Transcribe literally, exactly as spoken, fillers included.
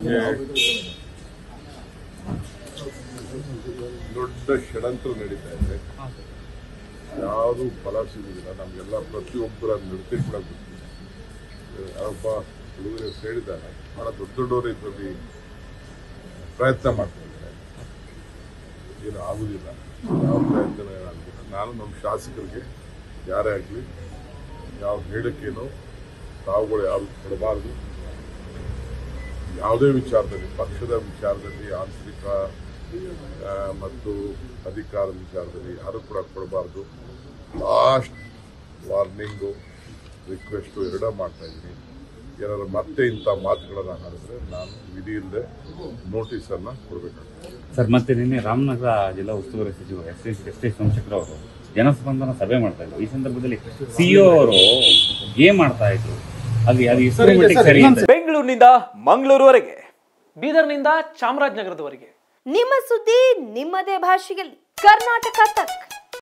ದೊಡ್ಡ ಷಡ್ಯಂತ್ರ ನಡೀತಾ ಇದೆ. ಯಾವುದು ಫಲ ಸಿಗುದಿಲ್ಲ. ನಮಗೆಲ್ಲ ಪ್ರತಿಯೊಬ್ಬರ ನೃತ್ಯ ಕೂಡ ಗೊತ್ತಿದೆ. ಯಾರೊಬ್ಬ ಹುಡುಗರು ಹೇಳಿದ್ದಾರೆ, ಬಹಳ ದೊಡ್ಡ ದೊಡ್ಡವರು ಇದರಲ್ಲಿ ಪ್ರಯತ್ನ ಮಾಡ್ತಾ ಇದ್ದಾರೆ. ಏನು ಆಗುದಿಲ್ಲ, ಯಾವ ಪ್ರಯತ್ನ ಏನಾಗುದಿಲ್ಲ. ನಾನು ನಮ್ಮ ಶಾಸಕರಿಗೆ ಯಾರೇ ಆಗಲಿ ಯಾವ ಹೇಳಿಕೆನೋ ತಾವುಗಳು ಯಾರು ಕೊಡಬಾರ್ದು. ಯಾವುದೇ ವಿಚಾರದಲ್ಲಿ, ಪಕ್ಷದ ವಿಚಾರದಲ್ಲಿ, ಆಂತರಿಕ ಮತ್ತು ಅಧಿಕಾರದ ವಿಚಾರದಲ್ಲಿ ಯಾರು ಕೂಡ ಕೊಡಬಾರ್ದು. ಲಾಸ್ಟ್ ವಾರ್ನಿಂಗು, ರಿಕ್ವೆಸ್ಟು ಎರಡೂ ಮಾಡ್ತಾ ಇದ್ದೀನಿ. ಏನಾದ್ರು ಮತ್ತೆ ಇಂಥ ಮಾತುಗಳನ್ನು ಹಾಡಿದ್ರೆ ನಾನು ವಿಧಿ ಇಲ್ಲದೆ ನೋಟಿಸನ್ನು ಕೊಡಬೇಕಾಗ್ತದೆ. ಸರ್, ಮತ್ತೆ ನಿನ್ನೆ ರಾಮನಗರ ಜಿಲ್ಲಾ ಉಸ್ತುವಾರಿ ಸಚಿವ S S S T Somashekar ಅವರು ಜನಸ್ಪಂದನ ಸಭೆ ಮಾಡ್ತಾ ಇದ್ರು. ಈ ಸಂದರ್ಭದಲ್ಲಿ ಸಿಇಒ ಅವರು ಏನ್ ಮಾಡ್ತಾ ಇದ್ರು, ಅದು ಅದು ಸರಿ. ಬೆಂಗಳೂರಿನಿಂದ ಮಂಗಳೂರುವರೆಗೆ, ಬೀದರ್ನಿಂದ ಚಾಮರಾಜನಗರದವರೆಗೆ ನಿಮ್ಮ ಸುದ್ದಿ ನಿಮ್ಮದೇ ಭಾಷೆಯಲ್ಲಿ ಕರ್ನಾಟಕ ತಕ್.